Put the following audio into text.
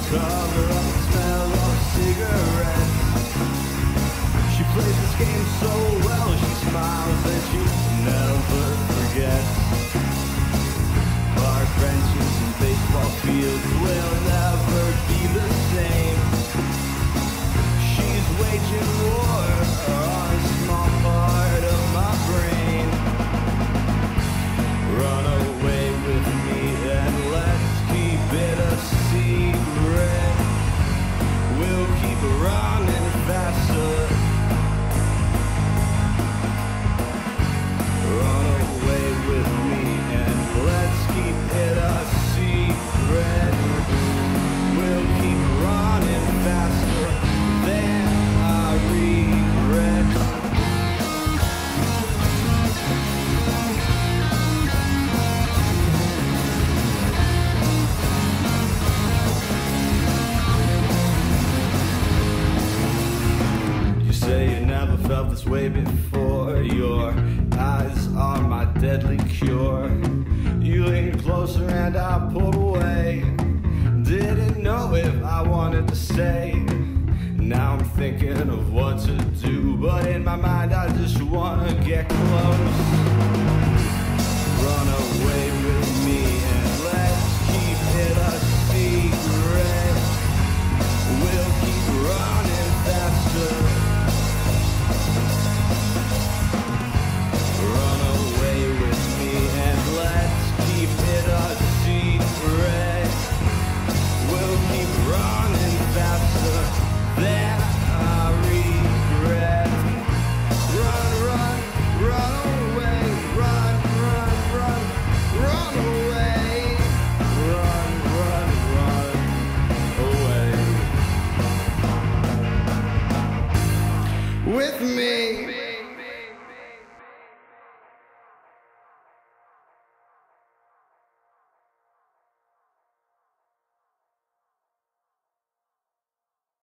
cover up the smell of cigarettes. She plays this game so well, she smiles and she never forgets. Park benches and baseball fields will never be the same. She's waging war on a small part of my brain. Run away with me and let's keep it a secret. We'll keep running faster. Run away with me and let's keep it a secret. We'll keep running faster than I regret. You say you never felt this way before. Your eyes are my deadly cure. You leaned closer and I pulled away. Didn't know if I wanted to stay. Now I'm thinking of what to do, but in my mind I just wanna get close.